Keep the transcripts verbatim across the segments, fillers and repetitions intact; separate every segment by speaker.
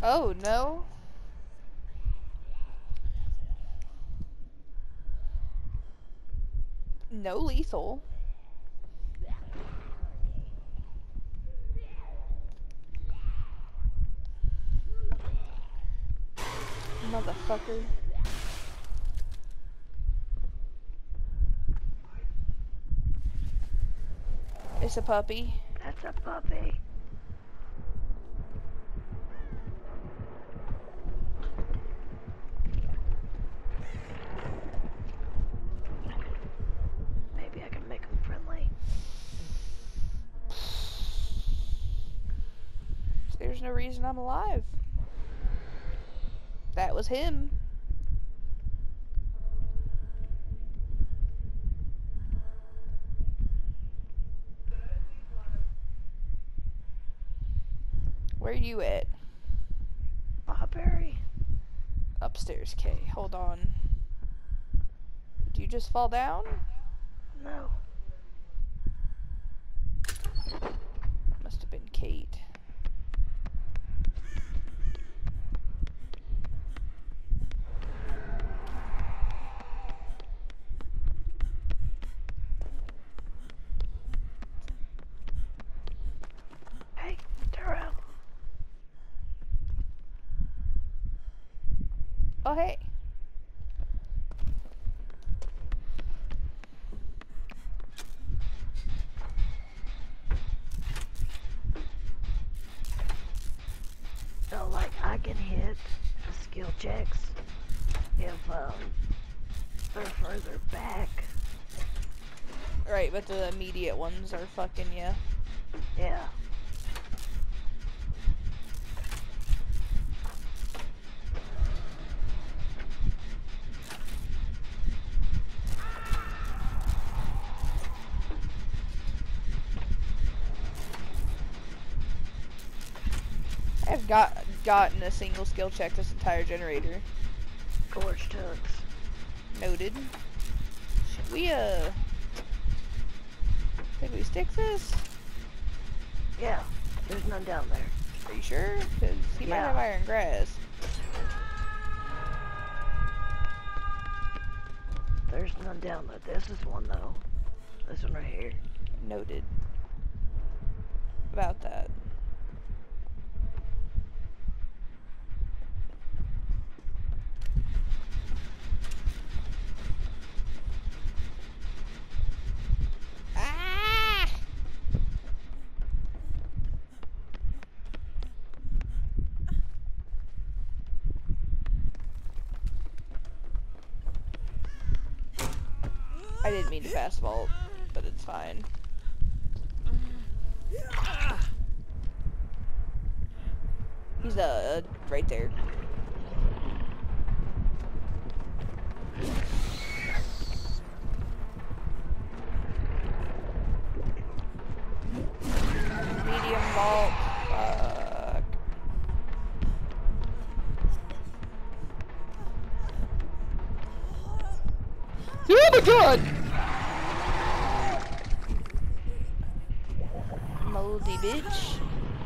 Speaker 1: Oh, no. No lethal. Motherfucker. It's a puppy.
Speaker 2: That's a puppy. Maybe I can make him friendly.
Speaker 1: There's no reason I'm alive. That was him. Where are you at?
Speaker 2: Strawberry.
Speaker 1: Upstairs, Kay. Hold on. Did you just fall down?
Speaker 2: No.
Speaker 1: Must have been Kate.
Speaker 2: Hey, turn around.
Speaker 1: Oh, hey.
Speaker 2: So, like, I can hit the skill checks if um, they're further back.
Speaker 1: Right, but the immediate ones are fucking you.
Speaker 2: Yeah.
Speaker 1: I've got gotten a single skill check this entire generator.
Speaker 2: Gorge tugs.
Speaker 1: Noted. Should we, uh... Could we stick this?
Speaker 2: Yeah, there's none down there.
Speaker 1: Are you sure? Because he might
Speaker 2: Yeah.
Speaker 1: have iron grass.
Speaker 2: There's none down there. This is one, though. This one right here.
Speaker 1: Noted. About that. Ah! I didn't mean to fast vault, but it's fine. He's uh right there. Medium vault. Fuck. Oh my god! Moldy bitch.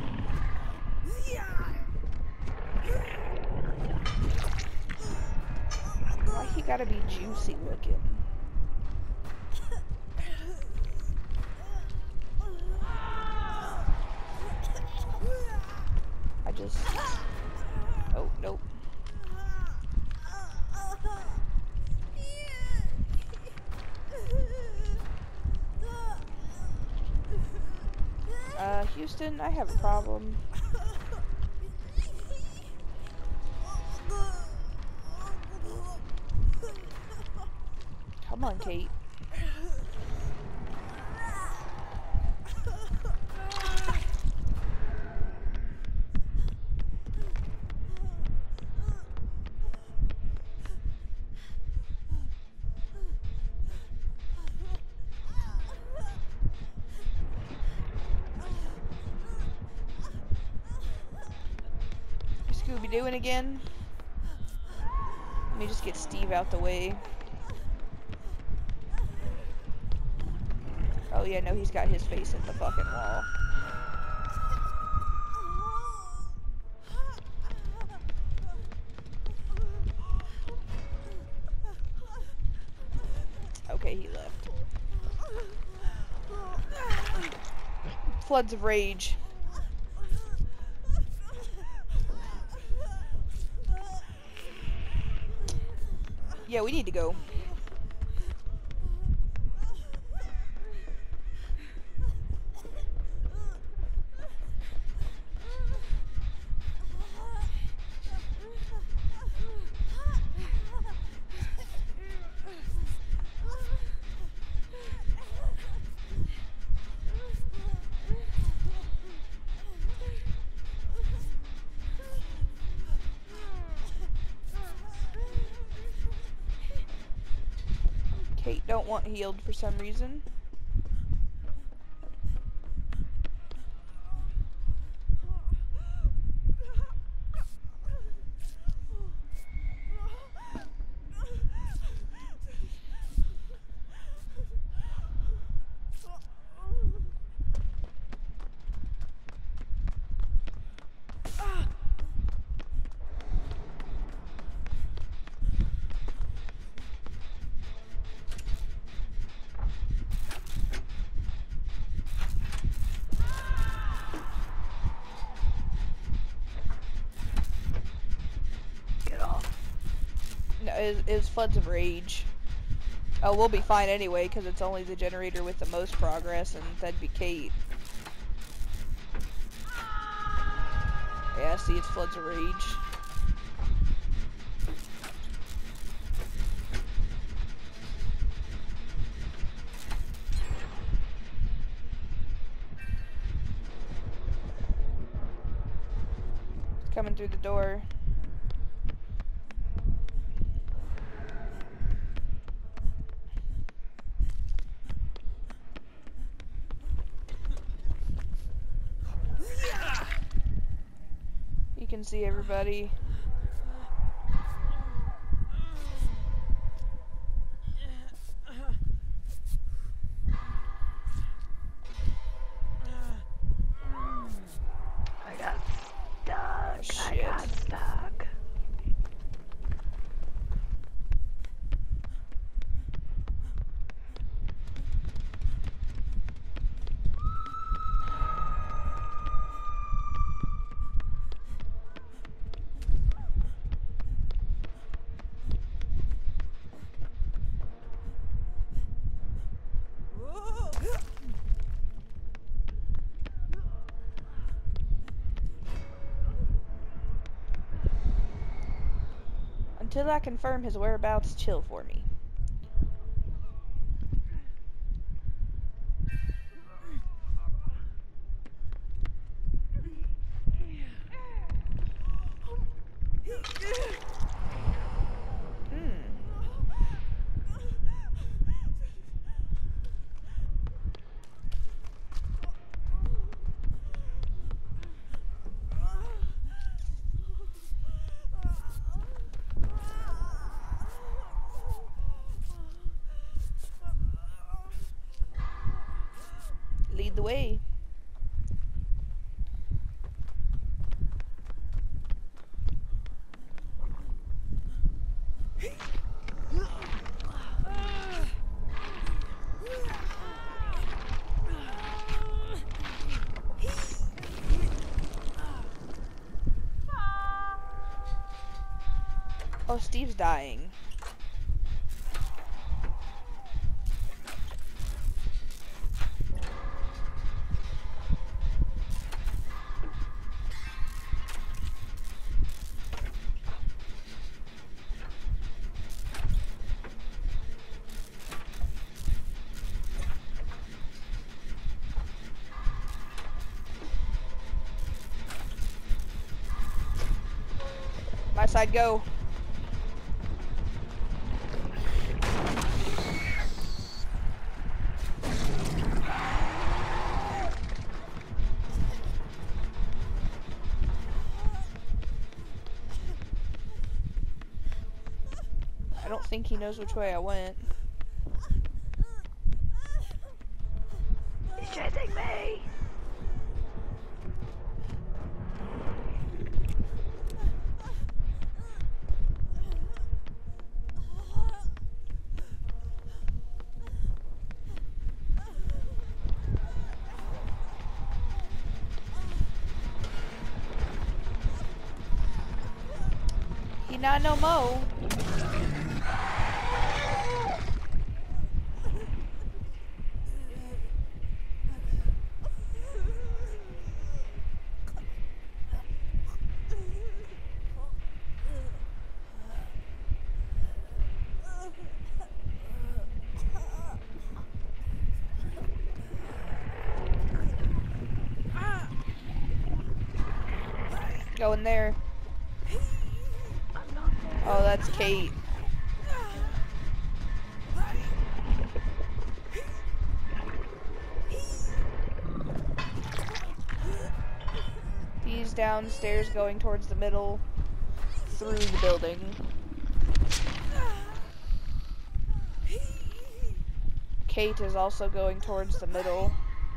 Speaker 1: Why he gotta be juicy looking? I just... Oh, nope. Uh, Houston, I have a problem. Come on, Kate. Scooby doing again? Let me just get Steve out the way. Oh yeah, no, he's got his face at the fucking wall. Okay, he left. Floods of rage. Yeah, we need to go. Kate don't want healed for some reason. It, it was Floods of Rage. Oh, we'll be fine anyway, because it's only the generator with the most progress, and that'd be Kate. Yeah, see, it's Floods of Rage. It's coming through the door. You can see everybody.
Speaker 2: I got stuck.
Speaker 1: Shit.
Speaker 2: I got stuck.
Speaker 1: Until I confirm his whereabouts, chill for me. Lead the way. Oh, Steve's dying. My side, go. I don't think he knows which way I went.
Speaker 2: He's chasing me.
Speaker 1: not no mo. Go in there. Oh, that's Kate. He's downstairs going towards the middle through the building. Kate is also going towards the middle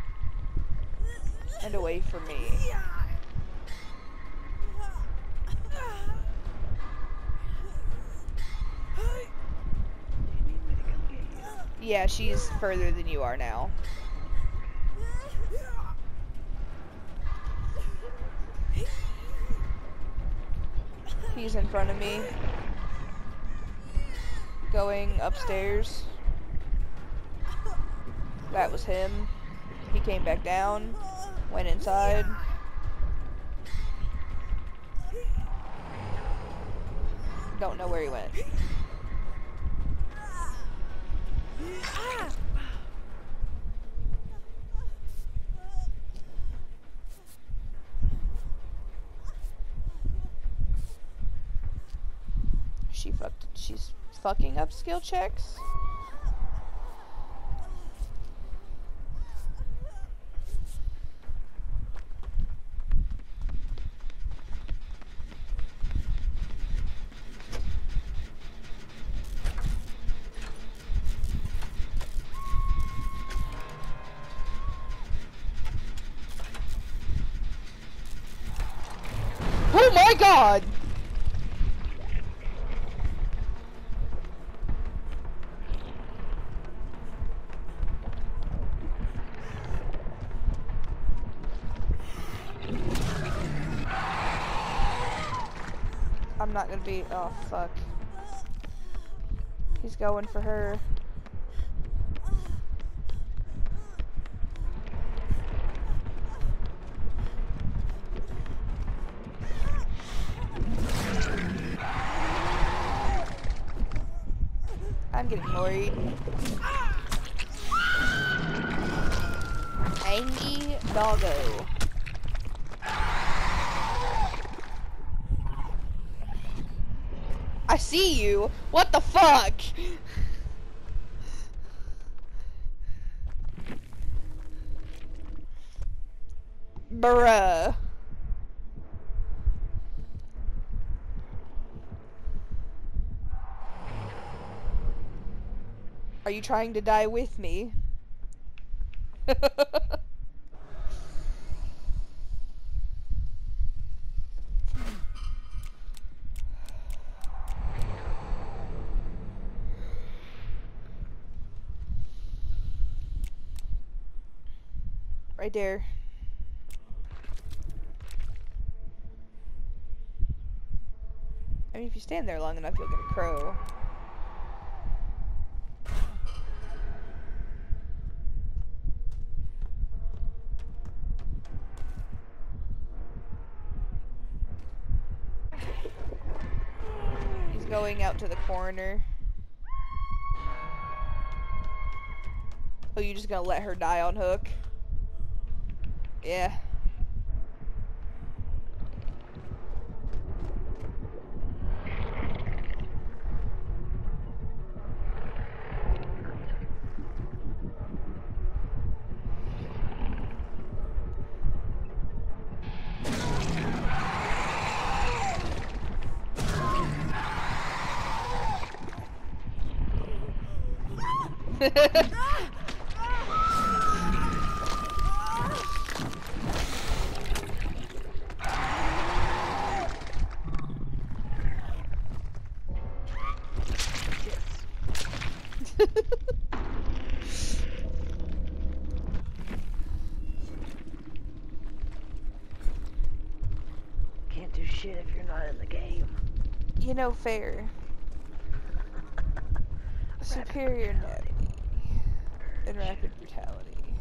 Speaker 1: and away from me. Yeah, she's further than you are now. He's in front of me. Going upstairs. That was him. He came back down. Went inside. Don't know where he went. She fucked. She's fucking up skill checks. Oh my god! I'm not gonna be. Oh fuck. He's going for her. I'm getting worried. Angie doggo. I see you. What the fuck? Bruh. Are you trying to die with me? Right there. I mean, if you stand there long enough, you'll get a crow. He's going out to the corner. Oh, you just gonna let her die on hook? Yeah.
Speaker 2: Can't do shit if you're not in the game.
Speaker 1: You know, fair. Superior anatomy and rapid brutality.